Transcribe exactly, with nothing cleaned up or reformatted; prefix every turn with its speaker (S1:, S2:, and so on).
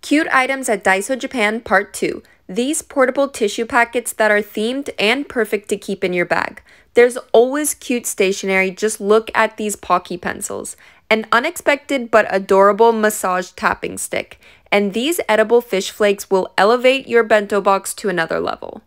S1: Cute items at Daiso Japan Part two. These portable tissue packets that are themed and perfect to keep in your bag. There's always cute stationery, just look at these Pocky pencils. An unexpected but adorable massage tapping stick. And these edible fish flakes will elevate your bento box to another level.